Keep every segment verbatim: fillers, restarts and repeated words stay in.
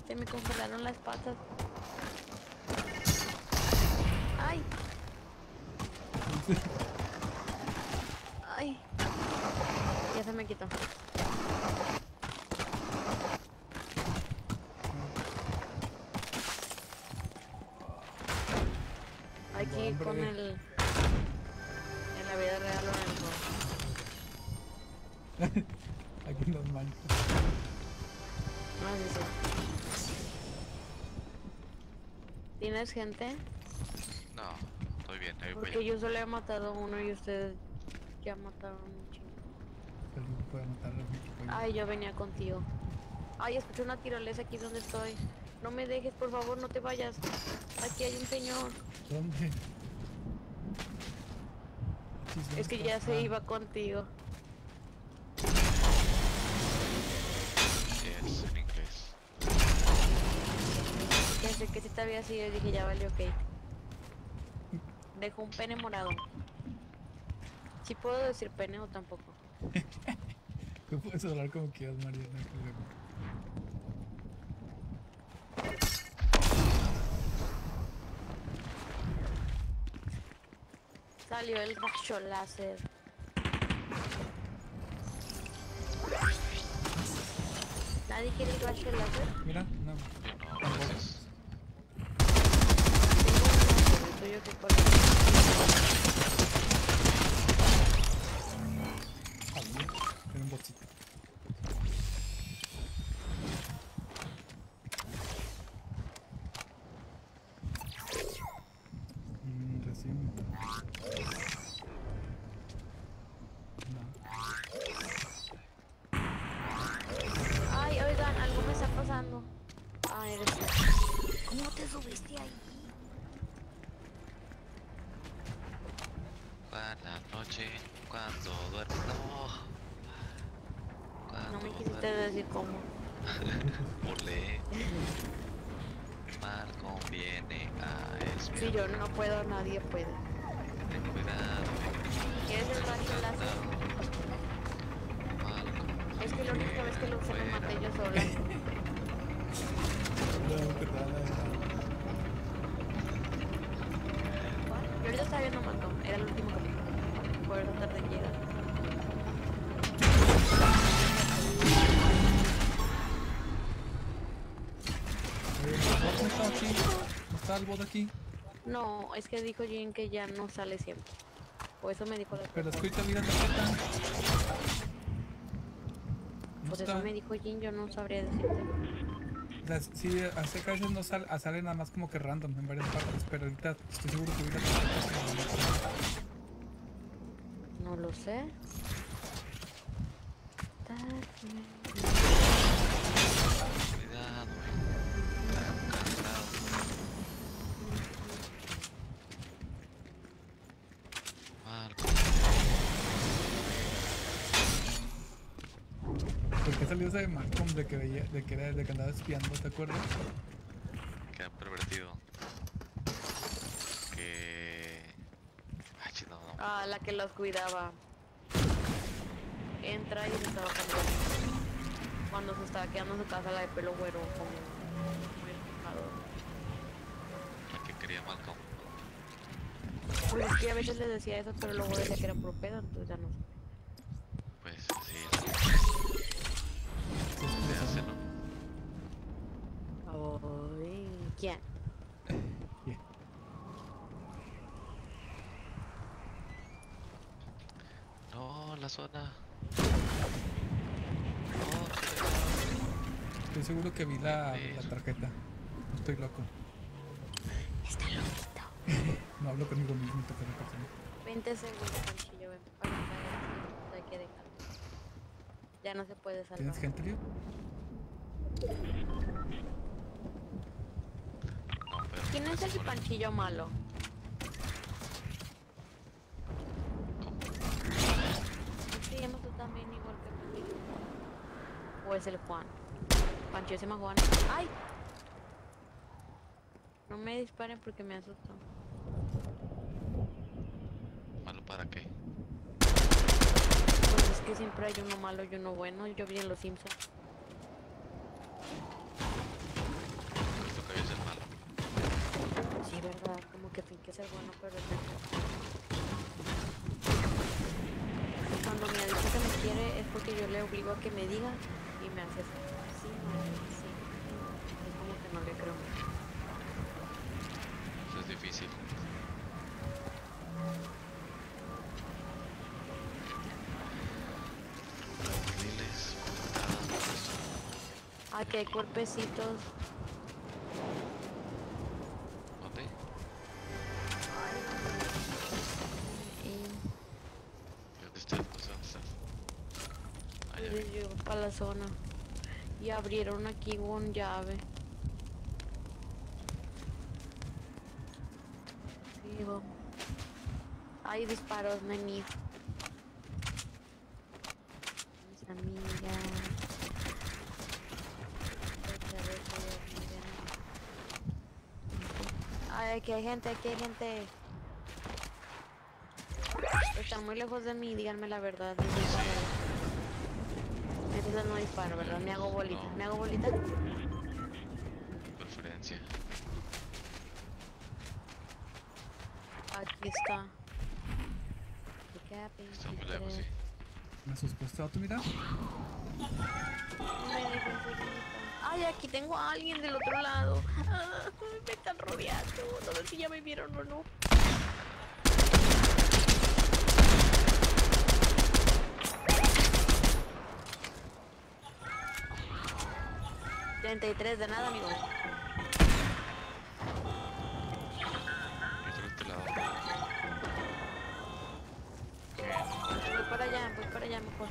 Se me congelaron las patas. ¡Ay! ¡Ay! Ya se me quitó. Aquí Hombre. con el... En la vida real o en el juego. Aquí en las manchas. No, sí, sí. ¿Tienes gente? No, estoy bien, ahí voy. Porque yo solo he matado uno y ustedes ya mataron un chingo. Alguien puede matar a mi equipo. Ay, yo venía contigo. Ay, escuché una tirolesa aquí donde estoy. No me dejes, por favor, no te vayas. Aquí hay un señor. ¿Dónde? Sí, Es que está. ya se Ah, iba contigo. Yes, en inglés. Pensé que si te había sido y dije ya vale, ok. Dejó un pene morado. ¿Sí puedo decir pene o tampoco? Tú puedes hablar como quieras, María, no hay problema. Salió el rayo láser. ¿Nadie quiere el rayo láser? Mira, no. No, gracias. Tengo un láser, el tuyo que color. Javier, tiene un botcito. Mmm, recién. No. Ay, oigan, algo me está pasando. Ah, eres tú. ¿Cómo te subiste ahí? Buenas noches, cuando duermo. No. Cuando No me quisiste duermo, decir cómo. burlé. Mal conviene a Si espiar. yo no puedo, nadie puede. Ten cuidado. ¿Quieres el rayo láser? Mal Es que la única vez que lo usé me maté yo sola. No, que tal, Yo ahorita estaba viendo Malcolm, era el último capítulo. Por eso tardé en llegar. ¿El bot no está aquí? ¿No está el bot aquí? No, es que dijo Jin que ya no sale siempre. Por eso me dijo la Pero tarjeta. escucha, mira la tarjeta. No Pues está. eso me dijo Jin, yo no sabría decirte. O sea, sí, hace que a veces no sale, sale nada más como que random en varias partes, pero ahorita estoy seguro que vi la tarjeta. No lo sé. cuidado. Tan cansado. Mal ¿Por qué salió ese de Malcolm de que veía, de que era, de que andaba espiando, te acuerdas? que han pervertido. Que. Ay, chido, no. Ah, la que los cuidaba. Entra y se estaba cambiando. Cuando se estaba quedando en su casa la de pelo güero como muy enojado. La que quería Malcolm. Pues es que a veces les decía eso, pero luego decía que era puro pedo, entonces ya no sé. Pues sí, se hace, ¿no? Ay, ¿quién? Yeah. No, la zona. Estoy seguro que vi la, la tarjeta. No estoy loco. Está loquito. No hablo conmigo mismo, tercera persona. veinte segundos, Panchillo, ven para acá. Hay que dejarlo. Ya no se puede salvar. ¿Tienes gente, Leo? No, pero ¿Quién es el seguro. Panchillo malo? Sí, llamas tú también igual que Panchillo. ¿O es el Juan? Panchillo se llama Juan. ¡Ay! No me disparen porque me asustó. ¿Malo para qué? Pues es que siempre hay uno malo y uno bueno. Yo vi en Los Simpsons. bueno, pero es lento. Cuando me dice que me quiere es porque yo le obligo a que me diga y me hace así, sí, no, sí. Es como que no le creo mucho. Eso es difícil. Diles, patadas, Aquí hay cuerpecitos. ¿dónde? Y ¿Dónde estás? No sé dónde estás. Ah, ya vi. entonces yo para la zona. Y abrieron aquí con llave. Sí, vamos. Hay disparos, neni. Mis amigas. Ay, aquí hay gente, aquí hay gente. Están muy lejos de mí, díganme la verdad. Entonces no disparo, ¿verdad? Me hago bolita. No. ¿Me hago bolita? Preferencia. Aquí está. Está muy lejos, sí. ¿Me asustó tu mirada? Ay, aquí tengo a alguien del otro lado. Ah, me están rodeando. No sé si ya me vieron o no. treinta y tres de nada, amigo. Yo creo este lado. Voy para allá, voy para allá mejor.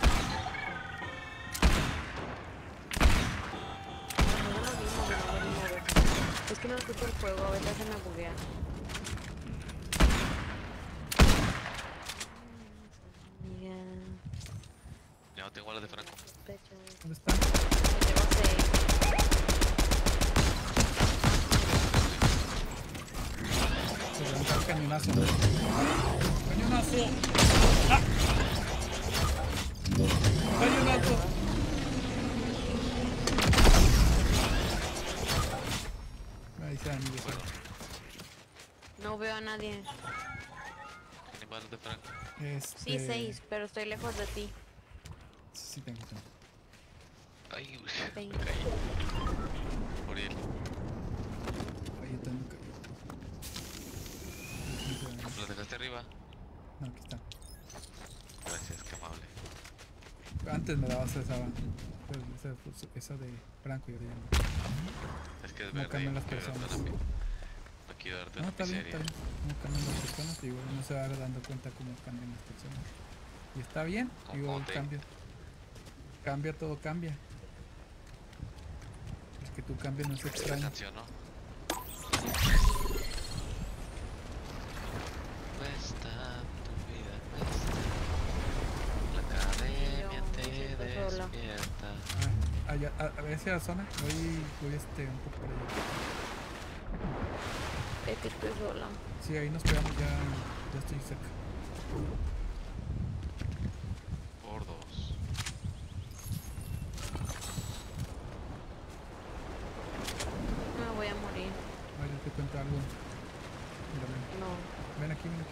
No, no lo mismo, no lo mismo, a ver. Es que no escucho el juego, a veces se me buguea. Amiga, Ya no tengo balas de Franco. sospecho. ¿Dónde está? Me llevo seis. Se le da un cañonazo. ¡Cañonazo! ¡Ah! ¡Cañonazo! Me dice amigo. Bueno, No veo a nadie. ¿tiene balas de Franco? Este... Sí, seis, pero estoy lejos de ti. Sí, sí tengo, tengo. Ay, uy, me Veinte. caí. Por él. Ahí está, nunca. ¿Lo dejaste arriba? No, aquí está. Gracias, qué amable. Antes me dabas esa, pero esa, pues, esa de Franco y ahora ya no. Es que es No verde. cambian las quiero darte personas. una pi- No quiero darte No, una está bien, está pizzería. bien. No cambian las personas, digo, uno se va dando cuenta cómo cambian las personas. Y está bien, ¿Cómo- digo, cómo el te- cambio. Cambia, todo cambia. Es que tú cambias no es La extraño. canción, ¿no? Cuesta tu vida, cuesta. La academia Yo te me siento sola. despierta. Ah, allá, a, a ver hacia la zona, voy, voy este, un poco por allá. Es que estoy sola. Sí, ahí nos pegamos, ya, ya estoy cerca. Por dos. Me voy a morir. A ver, te cuento algo. Mira, ven, No. ven aquí, ven aquí.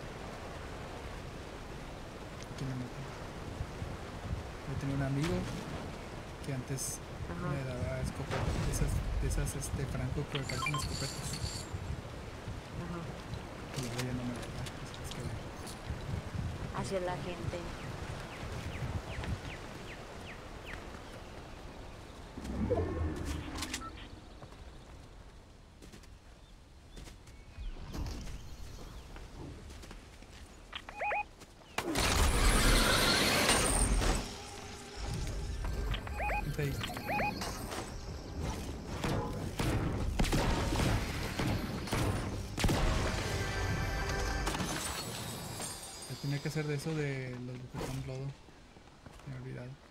Aquí me metí. Yo tenía un amigo que antes Ajá. me daba escopetas, de esas, de esas este, Franco que parecen escopetas. Ajá. Y luego ya no me la da. Es que, Hacia la gente. vente ahí. Yo tenía que hacer de eso de los que son lodo. Me he olvidado.